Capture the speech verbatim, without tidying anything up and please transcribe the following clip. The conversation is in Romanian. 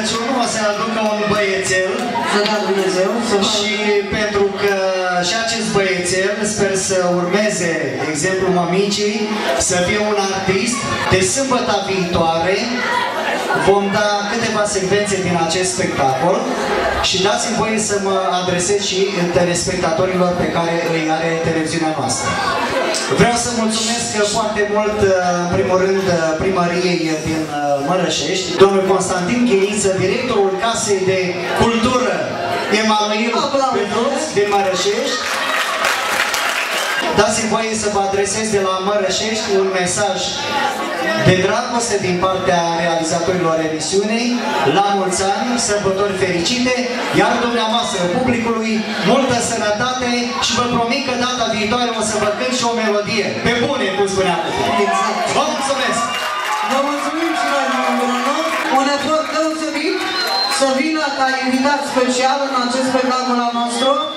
Crăciun o să aducă un băiețel. Să dea Dumnezeu. Și pentru că și acest băiețel sper să urmeze exemplul mămicii, să fie un artist. De sâmbătă viitoare vom da câteva secvențe din acest spectacol și dați-mi voie să mă adresez și telespectatorilor pe care îi are televiziunea noastră. Vreau să mulțumesc foarte mult, în primul rând, primăriei din Mărășești, domnul Constantin Chiriță, directorul Casei de Cultură Emanuel Petruț din Mărășești. Dați-mi voie să vă adresez de la Mărășești un mesaj de dragoste din partea realizatorilor emisiunii. La mulți ani, sărbători fericite, iar dumneavoastră, publicului, multă sănătate și vă promit că data viitoare o să vă cânt și o melodie. Pe bune, cum spuneam. Exact. Vă mulțumesc! Vă mulțumim și noi, domnul. Un efort deosebit să vină ca invitat special în acest spectacol al nostru.